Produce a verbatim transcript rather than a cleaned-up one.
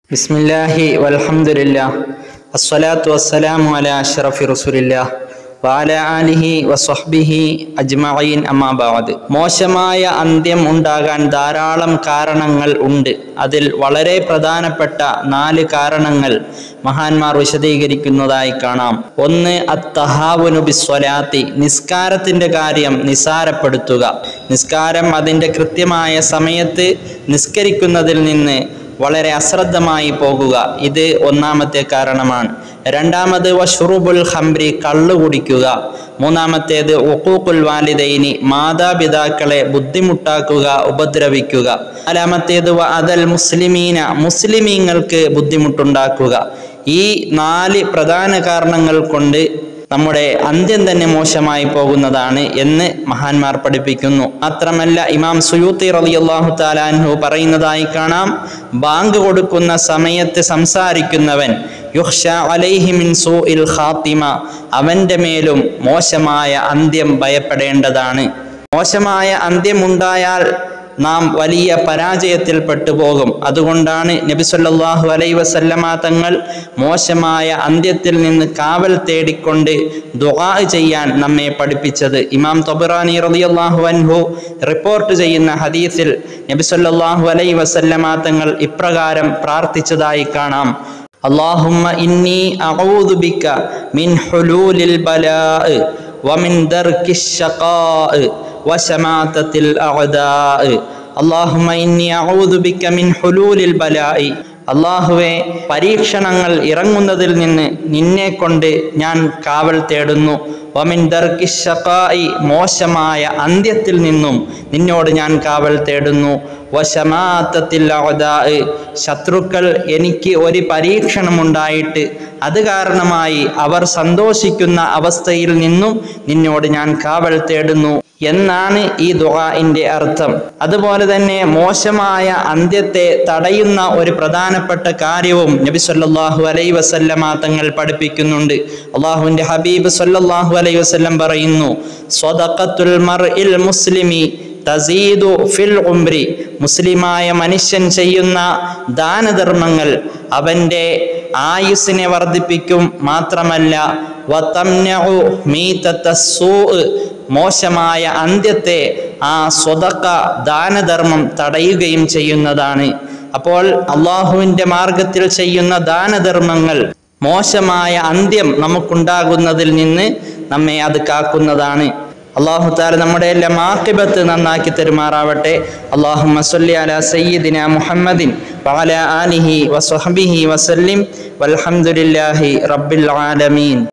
ബിസ്മില്ലാഹി വൽഹംദുലില്ലാഹ് അസ്സലാത്തു വസ്സലാമു അലാ അഷ്റഫി റസൂലില്ലാഹ് വഅലാ ആലിഹി വസ്വഹ്ബിഹി അജ്മഈൻ അമ്മാ ബഅദ്. മോശമായ അന്ത്യം ഉണ്ടാകാൻ ധാരാളം കാരണങ്ങൾ ഉണ്ട്. അതിൽ വളരെ പ്രധാനപ്പെട്ട നാല് കാരണങ്ങൾ മഹാന്മാർ വിശദീകരിക്കുന്നതായി കാണാം. ഒന്ന്, അത്തഹാവുനു ബിസ്വലാത്തി, നിസ്കാരത്തിന്റെ കാര്യം നിസാരപ്പെടുത്തുക. നിസ്കാരം അതിൻ്റെ കൃത്യമായ സമയത്ത് നിസ്കരിക്കുന്നതിൽ നിന്ന് വളരെ അശ്രദ്ധമായി പോകുക, ഇത് ഒന്നാമത്തെ കാരണമാണ്. രണ്ടാമത് വശുറുബുൽ ഖംറി, കള്ളു കുടിക്കുക. മൂന്നാമത്തേത് ഉഖൂഖുൽ വാലിദൈനി, മാതാപിതാക്കളെ ബുദ്ധിമുട്ടാക്കുക, ഉപദ്രവിക്കുക. നാലാമത്തേത് വ അദൽ മുസ്ലിമീന, മുസ്ലിമീങ്ങൾക്ക് ബുദ്ധിമുട്ടുണ്ടാക്കുക. ഈ നാല് പ്രധാന കാരണങ്ങൾ കൊണ്ട് നമ്മുടെ അന്ത്യം തന്നെ മോശമായി പോകുന്നതാണ് എന്ന് മഹാന്മാർ പഠിപ്പിക്കുന്നു. മാത്രമല്ല ഇമാം സുയൂത്തി റളിയല്ലാഹു തആല അൻഹു പറയുന്നതായി കാണാം, ബാങ്ക് കൊടുക്കുന്ന സമയത്ത് സംസാരിക്കുന്നവൻ യുഖ്ശാ അലൈഹി മിൻ സൂഇൽ ഖാത്തിമ, അവൻ്റെ മേലും മോശമായ അന്ത്യം ഭയപ്പെടേണ്ടതാണ്. മോശമായ അന്ത്യമുണ്ടായാൽ നാം വലിയ പരാജയത്തിൽ പെട്ടുപോകും. അതുകൊണ്ടാണ് നബി സല്ലല്ലാഹു അലൈഹി വസല്ലമ തങ്ങൾ മോശമായ അന്ത്യത്തിൽ നിന്ന് കാവൽ തേടിക്കൊണ്ട് ദുആ ചെയ്യാൻ നമ്മെ പഠിപ്പിച്ചത്. ഇമാം തബറാനി റളിയല്ലാഹു അൻഹു റിപ്പോർട്ട് ചെയ്യുന്ന ഹദീസിൽ നബി സല്ലല്ലാഹു അലൈഹി വസല്ലമ തങ്ങൾ ഇപ്രകാരം പ്രാർത്ഥിച്ചതായി കാണാം: അല്ലാഹുമ്മ ഇന്നി അഊദു ബിക മിൻ ഹുലൂലിൽ ബലാഇ വമിൻ ദർകിശ് ശഖാഇ വശമാതത്തിൽ അഅദാഇ. അല്ലാഹുമ്മ ഇന്നി അഊദു ബിക മിൻ ഹുലൂലിൽ ബലാഇ, അല്ലാഹുവേ, പരീക്ഷണങ്ങൾ ഇറങ്ങുന്നതിൽ നിന്ന് നിന്നെ കൊണ്ട് ഞാൻ കാവൽ തേടുന്നു. വമിൻ ദർകിശ് ശഖാഇ, മോശമായ അന്ത്യത്തിൽ നിന്നും നിന്നോട് ഞാൻ കാവൽ തേടുന്നു. വശമാതത്തിൽ അഅദാഇ, ശത്രുക്കൾ എനിക്ക് ഒരു പരീക്ഷണമുണ്ടായിട്ട് അത് കാരണമായി അവർ സന്തോഷിക്കുന്ന അവസ്ഥയിൽ നിന്നും നിന്നോട് ഞാൻ കാവൽ തേടുന്നു എന്നാണ് ഈ ദുആഇന്റെ അർത്ഥം. അതുപോലെ തന്നെ മോശമായ അന്ത്യത്തെ തടയുന്ന ഒരു പ്രധാനപ്പെട്ട കാര്യവും നബി സല്ലല്ലാഹു അലൈഹി വസല്ലമ തങ്ങൾ പഠിപ്പിക്കുന്നുണ്ട്. അല്ലാഹുവിന്റെ ഹബീബ് സല്ലല്ലാഹു അലൈഹി വസല്ലം പറയുന്നു, സ്വദഖത്തുൽ മർഇൽ മുസ്ലിമി തസീദു ഫിൽ ഉംരി, മുസ്ലിമായ മനുഷ്യൻ ചെയ്യുന്ന ദാനധർമ്മങ്ങൾ അവൻ്റെ ആയുസ്സിനെ വർദ്ധിപ്പിക്കും. മാത്രമല്ല വതംനഉ മീതത്തസ്സൂഅ്, മോശമായ അന്ത്യത്തെ ആ സ്വദഖ ദാനധർമ്മം തടയുകയും ചെയ്യുന്നതാണ്. അപ്പോൾ അള്ളാഹുവിൻ്റെ മാർഗത്തിൽ ചെയ്യുന്ന ദാനധർമ്മങ്ങൾ മോശമായ അന്ത്യം നമുക്കുണ്ടാകുന്നതിൽ നിന്ന് നമ്മെ അത് കാക്കുന്നതാണ്. അല്ലാഹു തആല നമ്മുടെ എല്ലാം ആഖിബത്ത് നന്നാക്കി തരുമാറാവട്ടെ. അല്ലാഹുമ്മ സ്വല്ലി അലാ സയ്യിദിനാ മുഹമ്മദിൻ വഅലാ ആലിഹി വസ്വഹ്ബിഹി വസല്ലിം വൽഹംദുലില്ലാഹി റബ്ബിൽ ആലമീൻ.